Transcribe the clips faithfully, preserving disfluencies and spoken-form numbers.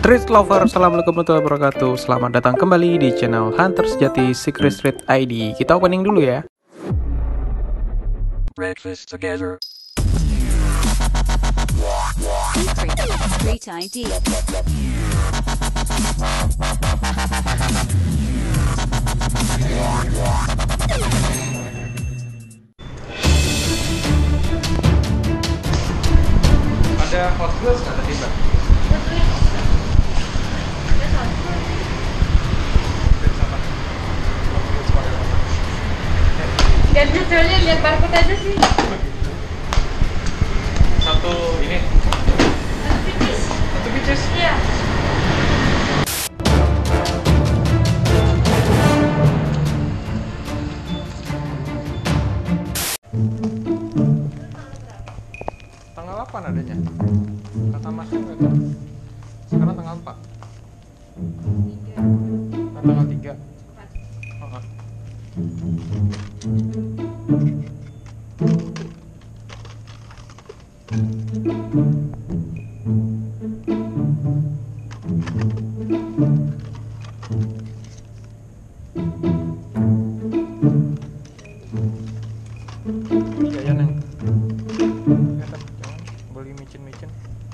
Street Lover, assalamualaikum warahmatullahi wabarakatuh. Selamat datang kembali di channel Hunter Sejati Secret Street I D. Kita opening dulu ya. Breakfast together. Street I D. Ada Hot Wheels nggak tadi, Mbak? Dan detailnya lihat barcode aja sih. Satu ini. Satu pieces. Satu pieces. Iya. Tanggal delapan adanya. Kata Masnya nggak tahu. Sekarang tanggal empat. Nah, tanggal tiga. Oh, oh. Ya, Neng. Kelihatan, jangan beli micin-micin.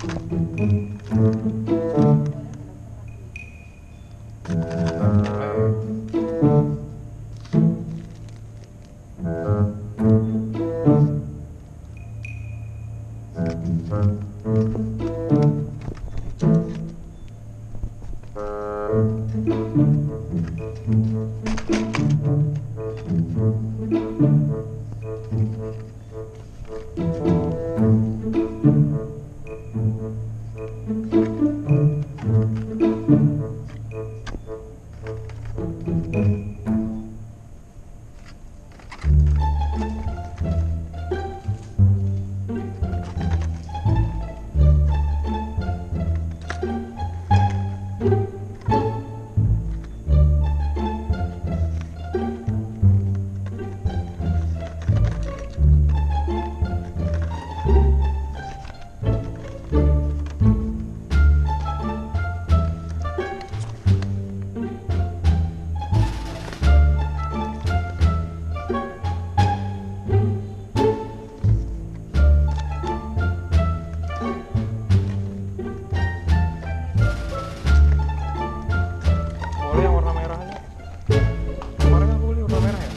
Boleh yang warna merah aja. Kemarin aku beli warna merah ya.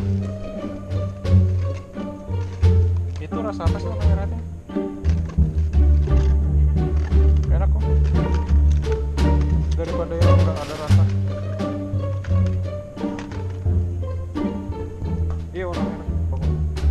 Itu rasa apa sih warna merahnya? Enak kok. Daripada yang nggak ada rasa. Iya warna merah. Bagus.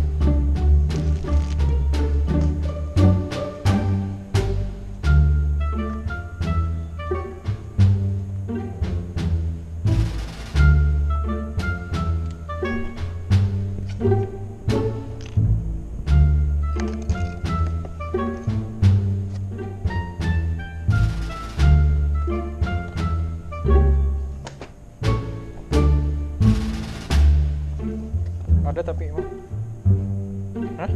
Ada tapi emang. Hah?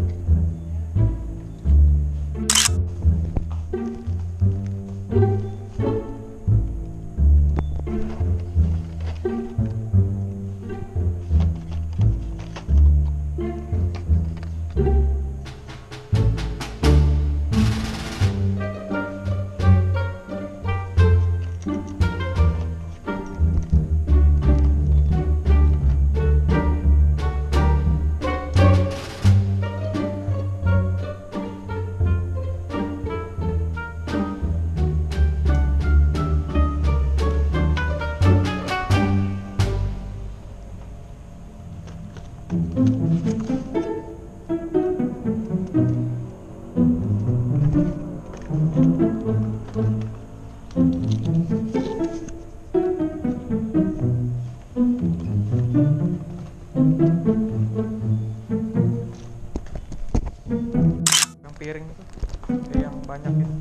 Yang piring itu, eh, yang banyak itu.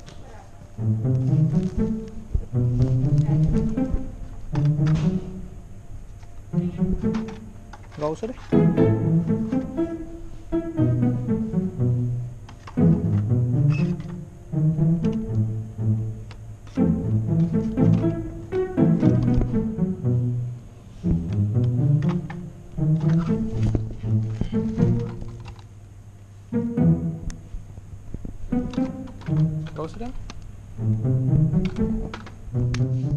Nggak usah deh. Kau sedang?